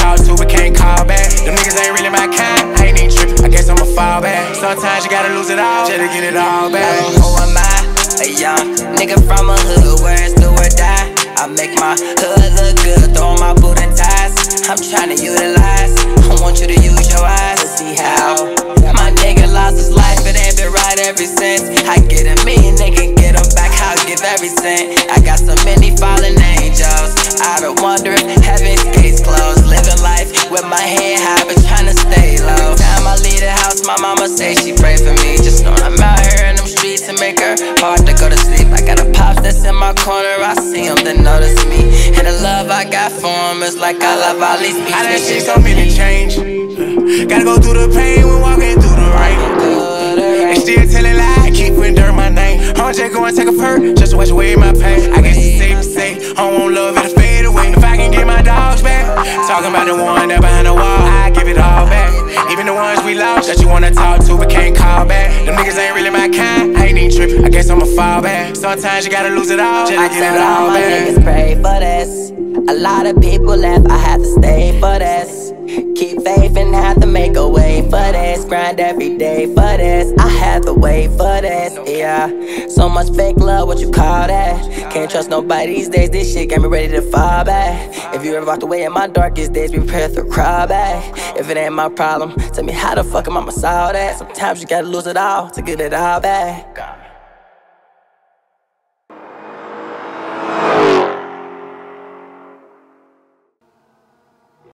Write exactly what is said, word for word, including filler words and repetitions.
talk to but can't call back. Them niggas ain't really my kind, I ain't even trippin', I guess I'ma fall back. Sometimes you gotta lose it all, just to get it all back. Who am I? A young nigga from a hood where it's do or die. I make my hood look good, throw my boot and ties. I'm tryna utilize, I want you to use your eyes to see how my nigga lost his life, it ain't been right ever since. I get a million, nigga, get him back, I'll give every cent. I got so many fallen angels, I don't wonder if heaven's gates closed. Living life with my head high, but tryna stay low. Time I leave the house, my mama say she pray for me. Just know I'm out here in them streets to make her hard to go to sleep. I got a pops that's in my corner, I see him, they notice me. And the love I got for him is like I love all these people. I done seen so many change. uh, Gotta go through the pain when walking through the rain. uh, And still telling lies, keep putting dirt in my name. I'm just gonna take a perk, just to wash away my pain. I guess it's safe to say, I don't want love, it'll fade away. If I can get my dogs back, talking about the one that behind the wall, I give it all back. Even the ones we lost, that you wanna talk to but can't call back. Them niggas ain't really my kind, I ain't even trippin', I guess I'ma fall back. Sometimes you gotta lose it all, just to get it all back. My niggas pray for this. A lot of people left, I had to stay for this. Keep faith and have to make a way for this. Grind every day for this, I had to wait for this, yeah. So much fake love, what you call that? Can't trust nobody these days, this shit got me ready to fall back. If you ever walked away in my darkest days, be prepared to cry back. If it ain't my problem, tell me how the fuck am I solve that? Sometimes you gotta lose it all to get it all back.